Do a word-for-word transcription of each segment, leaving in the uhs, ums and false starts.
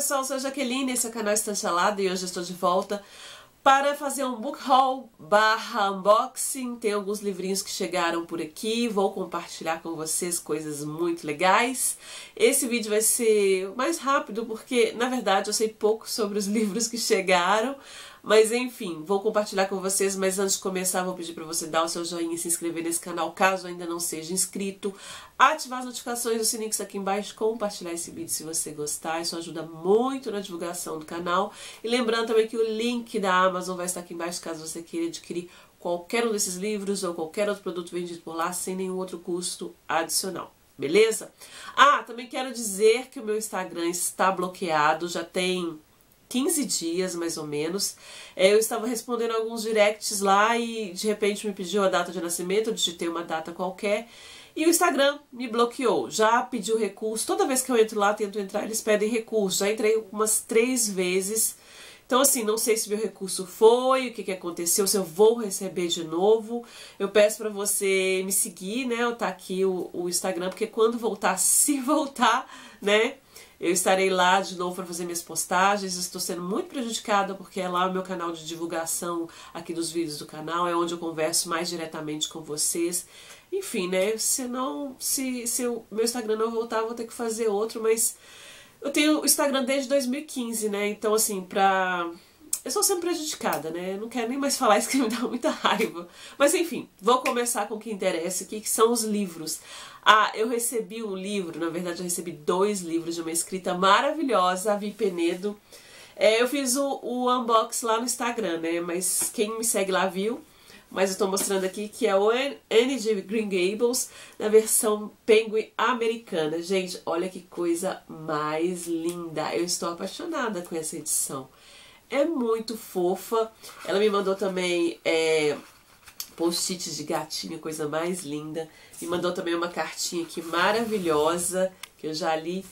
pessoal, eu sou a Jaqueline, esse é o canal Estante Alada e hoje eu estou de volta para fazer um book haul barra unboxing. Tem alguns livrinhos que chegaram por aqui, vou compartilhar com vocês coisas muito legais. Esse vídeo vai ser mais rápido porque, na verdade, eu sei pouco sobre os livros que chegaram. Mas enfim, vou compartilhar com vocês, mas antes de começar vou pedir para você dar o seu joinha e se inscrever nesse canal caso ainda não seja inscrito, ativar as notificações do sininho que está aqui embaixo, compartilhar esse vídeo se você gostar, isso ajuda muito na divulgação do canal. E lembrando também que o link da Amazon vai estar aqui embaixo caso você queira adquirir qualquer um desses livros ou qualquer outro produto vendido por lá sem nenhum outro custo adicional. Beleza? Ah, também quero dizer que o meu Instagram está bloqueado, já tem quinze dias, mais ou menos. Eu estava respondendo alguns directs lá e de repente me pediu a data de nascimento, eu digitei uma data qualquer e o Instagram me bloqueou. Já pediu recurso, toda vez que eu entro lá, tento entrar, eles pedem recurso. Já entrei umas três vezes. Então assim, não sei se meu recurso foi, o que, que aconteceu, se eu vou receber de novo. Eu peço para você me seguir, né, tá aqui o, o Instagram, porque quando voltar, se voltar, né, eu estarei lá de novo para fazer minhas postagens. Estou sendo muito prejudicada porque é lá o meu canal de divulgação aqui dos vídeos do canal, é onde eu converso mais diretamente com vocês. Enfim, né, se não, se, se o meu Instagram não voltar, eu vou ter que fazer outro, mas eu tenho o Instagram desde dois mil e quinze, né, então assim, pra... eu estou sendo prejudicada, né, eu não quero nem mais falar isso que me dá muita raiva. Mas enfim, vou começar com o que interessa aqui, que são os livros. Ah, eu recebi um livro, na verdade eu recebi dois livros de uma escrita maravilhosa, a Vi Penedo. É, eu fiz o, o unboxing lá no Instagram, né, mas quem me segue lá viu. Mas eu estou mostrando aqui que é o Anne de Green Gables, na versão Penguin americana. Gente, olha que coisa mais linda. Eu estou apaixonada com essa edição. É muito fofa. Ela me mandou também é, post-its de gatinho, coisa mais linda. Me mandou também uma cartinha aqui maravilhosa, que eu já li.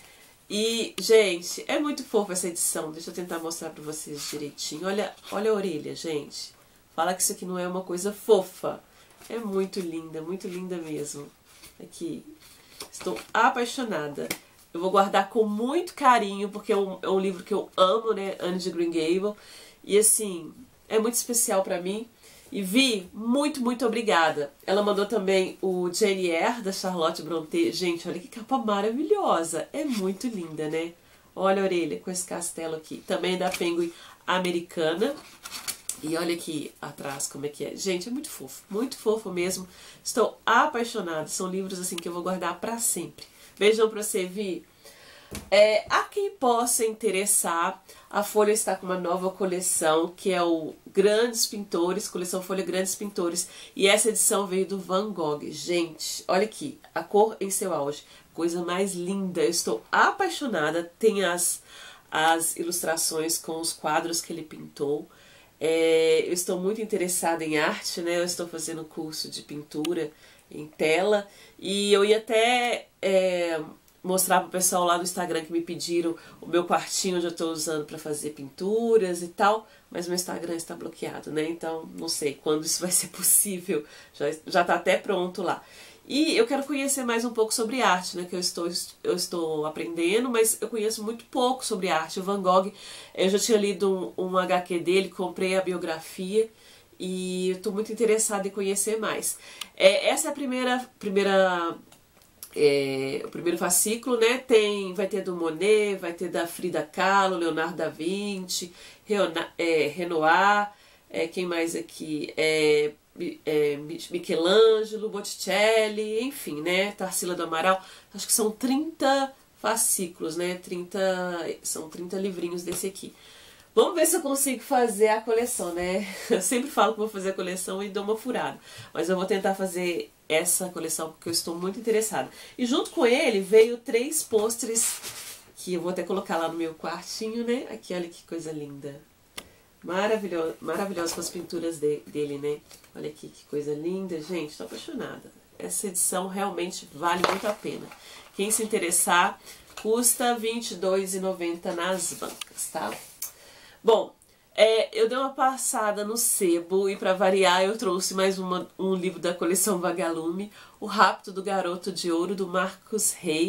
E, gente, é muito fofa essa edição. Deixa eu tentar mostrar pra vocês direitinho. Olha, olha a orelha, gente. Fala que isso aqui não é uma coisa fofa. É muito linda, muito linda mesmo. Aqui. Estou apaixonada. Eu vou guardar com muito carinho, porque é um, é um livro que eu amo, né? Anne de Green Gables. E assim, é muito especial pra mim. E Vi, muito, muito obrigada. Ela mandou também o Jane Eyre, da Charlotte Brontë. Gente, olha que capa maravilhosa. É muito linda, né? Olha a orelha com esse castelo aqui. Também da Penguin americana. E olha aqui atrás como é que é. Gente, é muito fofo. Muito fofo mesmo. Estou apaixonada. São livros assim que eu vou guardar pra sempre. Beijão pra você, Vi. É, a quem possa interessar, a Folha está com uma nova coleção, que é o Grandes Pintores, coleção Folha Grandes Pintores, e essa edição veio do Van Gogh. Gente, olha aqui, a cor em seu auge, coisa mais linda, eu estou apaixonada, tem as, as ilustrações com os quadros que ele pintou. É, eu estou muito interessada em arte, né, eu estou fazendo curso de pintura em tela, e eu ia até... É, mostrar pro pessoal lá do Instagram que me pediram o meu quartinho onde eu estou usando para fazer pinturas e tal, mas meu Instagram está bloqueado, né? Então não sei quando isso vai ser possível, já, já tá até pronto lá. E eu quero conhecer mais um pouco sobre arte, né? Que eu estou, eu estou aprendendo, mas eu conheço muito pouco sobre arte. O Van Gogh, eu já tinha lido um, um agá quê dele, comprei a biografia e estou muito interessada em conhecer mais. É, essa é a primeira... primeira É, o primeiro fascículo, né, tem, vai ter do Monet, vai ter da Frida Kahlo, Leonardo da Vinci, Reona, é, Renoir, é, quem mais aqui, é, é, Michelangelo, Botticelli, enfim, né, Tarsila do Amaral, acho que são trinta fascículos, né, trinta, são trinta livrinhos desse aqui. Vamos ver se eu consigo fazer a coleção, né? Eu sempre falo que vou fazer a coleção e dou uma furada. Mas eu vou tentar fazer essa coleção porque eu estou muito interessada. E junto com ele veio três pôsteres que eu vou até colocar lá no meu quartinho, né? Aqui, olha que coisa linda. Maravilhoso, maravilhoso com as pinturas de, dele, né? Olha aqui que coisa linda. Gente, estou apaixonada. Essa edição realmente vale muito a pena. Quem se interessar, custa vinte e dois reais e noventa centavos nas bancas, tá? Bom, é, eu dei uma passada no sebo e para variar eu trouxe mais uma, um livro da coleção Vagalume, O Rapto do Garoto de Ouro, do Marcus Rey.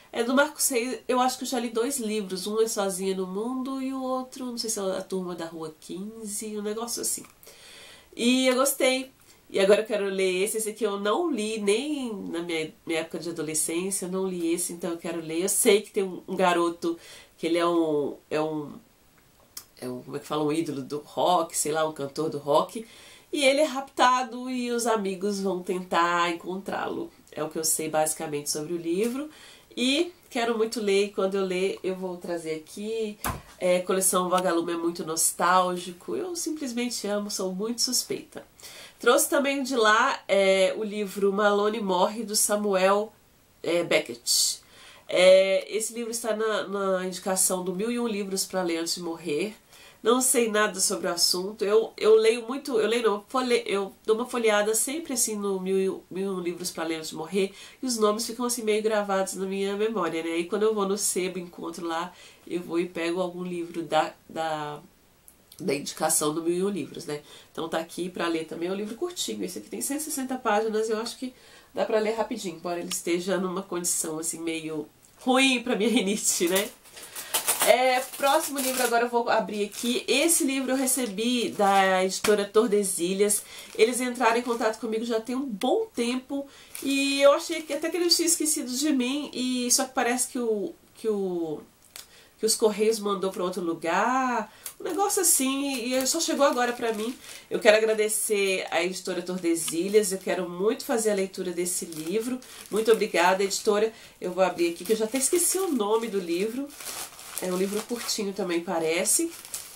É do Marcos Reis, eu acho que eu já li dois livros. Um é Sozinha no Mundo e o outro, não sei se é A Turma da Rua quinze, um negócio assim. E eu gostei. E agora eu quero ler esse. Esse aqui eu não li nem na minha, minha época de adolescência, eu não li esse, então eu quero ler. Eu sei que tem um, um garoto que ele é um, é um, é um, como é que fala, um ídolo do rock, sei lá, um cantor do rock. E ele é raptado e os amigos vão tentar encontrá-lo. É o que eu sei basicamente sobre o livro. E quero muito ler, e quando eu ler eu vou trazer aqui. É, coleção Vagalume é muito nostálgico, eu simplesmente amo, sou muito suspeita. Trouxe também de lá é, o livro Malone Morre, do Samuel é, Beckett. É, esse livro está na, na indicação do Mil e Um Livros para Ler Antes de Morrer. Não sei nada sobre o assunto. Eu, eu leio muito, eu leio não, folhe, eu dou uma folheada sempre assim no Mil e Um Livros para Ler Antes de Morrer, e os nomes ficam assim meio gravados na minha memória, né? E quando eu vou no sebo, encontro lá, eu vou e pego algum livro da, da, da indicação do Mil e Um Livros, né? Então tá aqui para ler também, é um livro curtinho. Esse aqui tem cento e sessenta páginas, eu acho que dá para ler rapidinho, embora ele esteja numa condição assim meio ruim para minha rinite, né? É, próximo livro agora eu vou abrir aqui. Esse livro eu recebi da editora Tordesilhas. Eles entraram em contato comigo já tem um bom tempo e eu achei que até que eles tinham esquecido de mim, e só que parece que o que o que os Correios mandou para outro lugar, um negócio assim, e só chegou agora para mim. Eu quero agradecer à editora Tordesilhas, eu quero muito fazer a leitura desse livro. Muito obrigada, editora. Eu vou abrir aqui que eu já até esqueci o nome do livro. É um livro curtinho também, parece.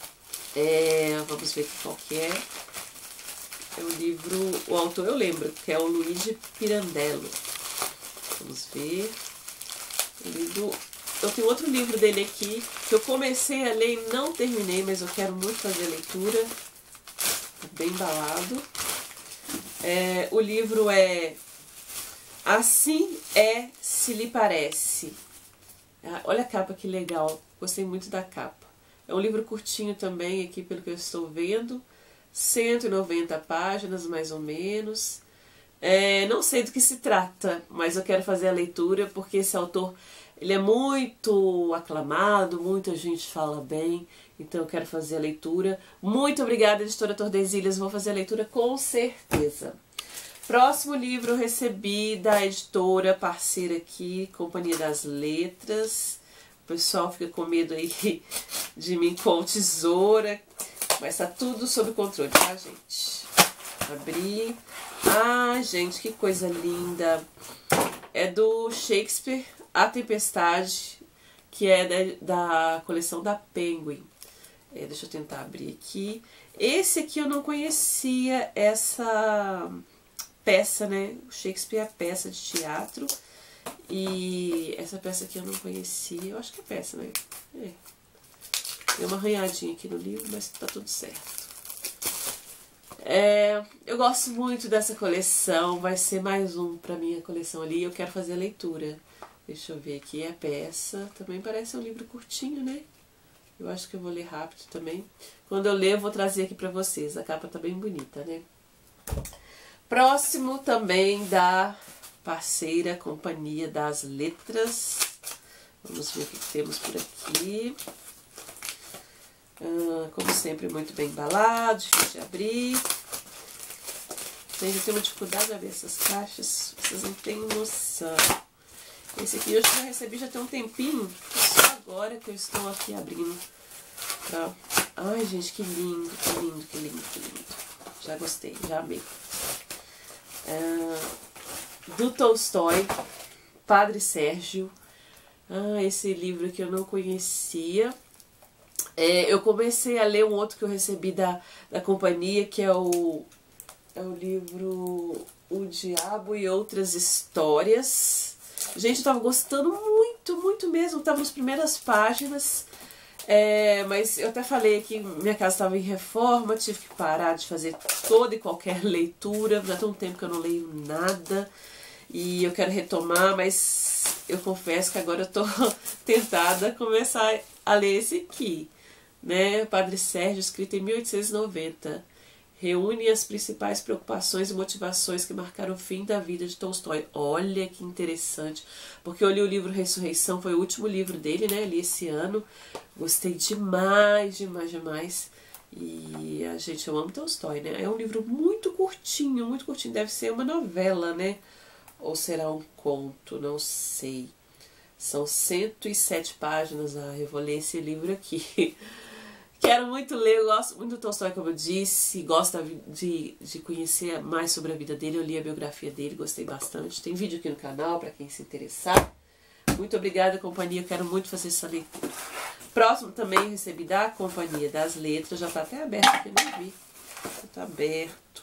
É, vamos ver qual que é. É um livro... O autor eu lembro, que é o Luigi Pirandello. Vamos ver. O livro... Eu tenho outro livro dele aqui, que eu comecei a ler e não terminei, mas eu quero muito fazer a leitura. Tá bem embalado. É, o livro é Assim é Se Lhe Parece. Olha a capa que legal, gostei muito da capa. É um livro curtinho também, aqui pelo que eu estou vendo. cento e noventa páginas, mais ou menos. É, não sei do que se trata, mas eu quero fazer a leitura porque esse autor ele é muito aclamado, muita gente fala bem, então eu quero fazer a leitura. Muito obrigada, editora Tordesilhas, vou fazer a leitura com certeza. Próximo livro eu recebi da editora parceira aqui, Companhia das Letras. O pessoal fica com medo aí de mim com tesoura, mas tá tudo sob controle, tá, gente? Abri. Ah, gente, que coisa linda. É do Shakespeare, A Tempestade, que é da, da coleção da Penguin. É, deixa eu tentar abrir aqui. Esse aqui eu não conhecia, essa... peça, né? O Shakespeare é a peça de teatro. E essa peça aqui eu não conhecia. Eu acho que é peça, né? É. Deu uma arranhadinha aqui no livro, mas tá tudo certo. É, eu gosto muito dessa coleção. Vai ser mais um pra minha coleção ali. Eu quero fazer a leitura. Deixa eu ver aqui. É a peça. Também parece um livro curtinho, né? Eu acho que eu vou ler rápido também. Quando eu ler, eu vou trazer aqui pra vocês. A capa tá bem bonita, né? Próximo também da parceira Companhia das Letras. Vamos ver o que temos por aqui. Ah, como sempre, muito bem embalado, difícil de abrir. Gente, eu tenho uma dificuldade de abrir essas caixas, vocês não têm noção. Esse aqui eu já recebi já tem um tempinho, só agora que eu estou aqui abrindo. Pra... Ai, gente, que lindo, que lindo, que lindo, que lindo. Já gostei, já amei. Uh, do Tolstói, Padre Sérgio. Ah, esse livro que eu não conhecia. É, eu comecei a ler um outro que eu recebi da, da companhia, que é o, é o livro O Diabo e Outras Histórias. Gente, eu tava gostando muito, muito mesmo. Eu tava nas primeiras páginas. É, mas eu até falei que minha casa estava em reforma, tive que parar de fazer toda e qualquer leitura. Já tem um tempo que eu não leio nada e eu quero retomar, mas eu confesso que agora eu tô tentada a começar a ler esse aqui, né? Padre Sérgio, escrito em mil oitocentos e noventa. reúne as principais preocupações e motivações que marcaram o fim da vida de Tolstói. Olha que interessante, porque eu li o livro Ressurreição, foi o último livro dele, né? Li esse ano, gostei demais, demais, demais. E a gente, eu amo Tolstói, né? É um livro muito curtinho, muito curtinho, deve ser uma novela, né? Ou será um conto, não sei. São cento e sete páginas, ah, eu vou ler esse livro aqui. Quero muito ler, eu gosto muito do Tolstói, como eu disse, gosto de, de conhecer mais sobre a vida dele, eu li a biografia dele, gostei bastante. Tem vídeo aqui no canal para quem se interessar. Muito obrigada, companhia, eu quero muito fazer essa leitura. Próximo também recebi da Companhia das Letras, já está até aberto aqui, não vi. Está aberto.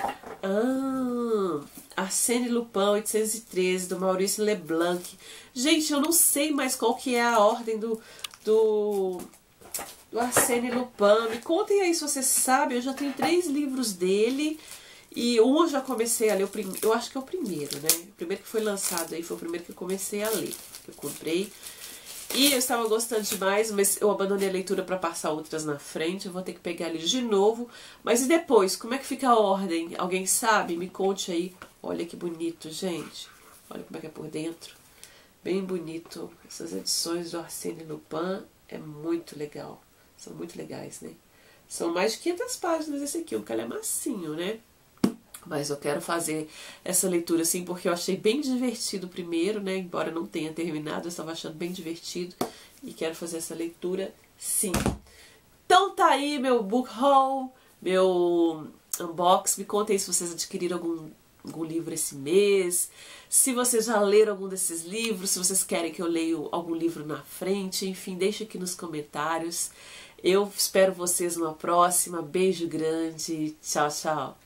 Ah, Arsène Lupin, oitocentos e treze, do Maurice Leblanc. Gente, eu não sei mais qual que é a ordem do... do do Arsène Lupin. Me contem aí se vocês sabem, eu já tenho três livros dele e um eu já comecei a ler, o prim... eu acho que é o primeiro, né? O primeiro que foi lançado aí foi o primeiro que eu comecei a ler, que eu comprei. E eu estava gostando demais, mas eu abandonei a leitura para passar outras na frente, eu vou ter que pegar ele de novo. Mas e depois, como é que fica a ordem? Alguém sabe? Me conte aí. Olha que bonito, gente. Olha como é que é por dentro. Bem bonito. Essas edições do Arsène Lupin é muito legal. São muito legais, né? São mais de quinhentas páginas esse aqui, o calhamacinho, né? Mas eu quero fazer essa leitura assim porque eu achei bem divertido primeiro, né? Embora não tenha terminado, eu estava achando bem divertido. E quero fazer essa leitura sim. Então tá aí meu book haul, meu unbox. Me contem se vocês adquiriram algum, algum livro esse mês. Se vocês já leram algum desses livros, se vocês querem que eu leia algum livro na frente. Enfim, deixa aqui nos comentários. Eu espero vocês numa próxima. Beijo grande. Tchau, tchau.